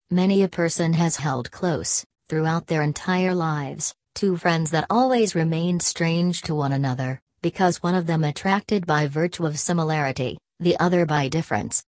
Many a person has held close, throughout their entire lives, two friends that always remained strange to one another, because one of them attracted by virtue of similarity, the other by difference.